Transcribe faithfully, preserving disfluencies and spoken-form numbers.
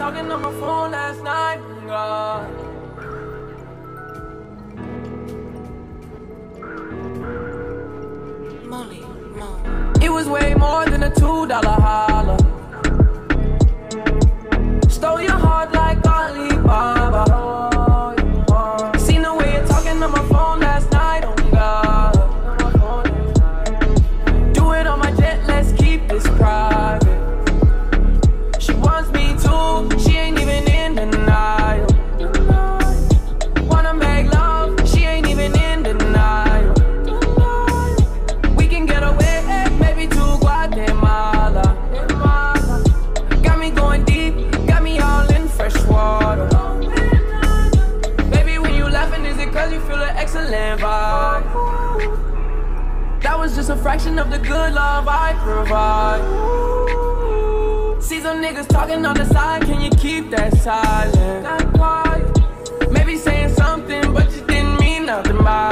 talking on my phone last night. God. Molly, Mo. It was way more than a two dollar holler. Stole your heart like Alibaba. Seen the way you're talking on my phone last night. Oh God. Do it on my jet, let's keep this private. She wants me too, she ain't even in denial. Wanna make love, she ain't even in denial. We can get away, maybe to Guatemala. Got me going deep, got me all in fresh water. Baby, when you laughing, is it cause you feel an excellent vibe? That was just a fraction of the good love I provide. See some niggas talking on the side, can you keep that silent? Not quiet. Maybe saying something, but you didn't mean nothing by